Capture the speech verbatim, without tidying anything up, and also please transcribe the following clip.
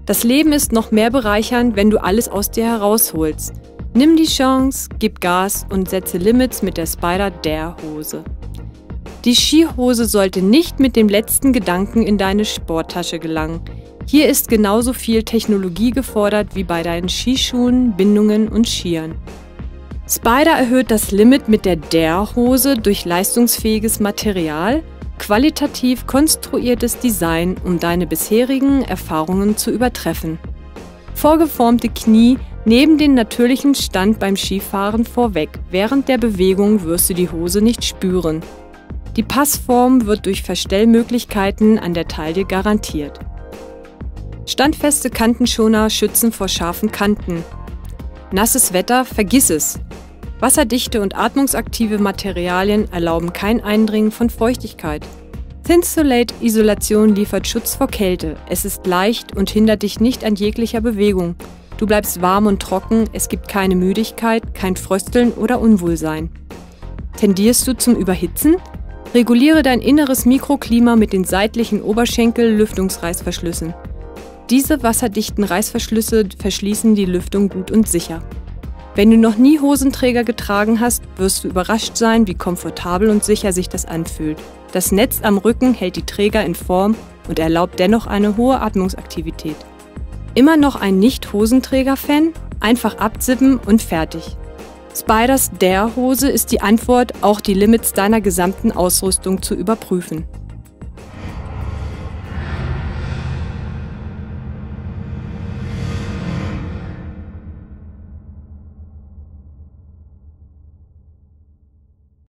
Das Leben ist noch mehr bereichernd, wenn du alles aus dir herausholst. Nimm die Chance, gib Gas und setze Limits mit der Spyder-Dare-Hose. Die Skihose sollte nicht mit dem letzten Gedanken in deine Sporttasche gelangen. Hier ist genauso viel Technologie gefordert wie bei deinen Skischuhen, Bindungen und Skiern. Spyder erhöht das Limit mit der Dare-Hose durch leistungsfähiges Material, qualitativ konstruiertes Design, um deine bisherigen Erfahrungen zu übertreffen. Vorgeformte Knie nehmen den natürlichen Stand beim Skifahren vorweg. Während der Bewegung wirst du die Hose nicht spüren. Die Passform wird durch Verstellmöglichkeiten an der Taille garantiert. Standfeste Kantenschoner schützen vor scharfen Kanten. Nasses Wetter, vergiss es! Wasserdichte und atmungsaktive Materialien erlauben kein Eindringen von Feuchtigkeit. Thinsulate-Isolation liefert Schutz vor Kälte. Es ist leicht und hindert dich nicht an jeglicher Bewegung. Du bleibst warm und trocken, es gibt keine Müdigkeit, kein Frösteln oder Unwohlsein. Tendierst du zum Überhitzen? Reguliere dein inneres Mikroklima mit den seitlichen Oberschenkel-Lüftungsreißverschlüssen. Diese wasserdichten Reißverschlüsse verschließen die Lüftung gut und sicher. Wenn du noch nie Hosenträger getragen hast, wirst du überrascht sein, wie komfortabel und sicher sich das anfühlt. Das Netz am Rücken hält die Träger in Form und erlaubt dennoch eine hohe Atmungsaktivität. Immer noch ein Nicht-Hosenträger-Fan? Einfach abzippen und fertig. Spyders Dare-Hose ist die Antwort, auch die Limits deiner gesamten Ausrüstung zu überprüfen.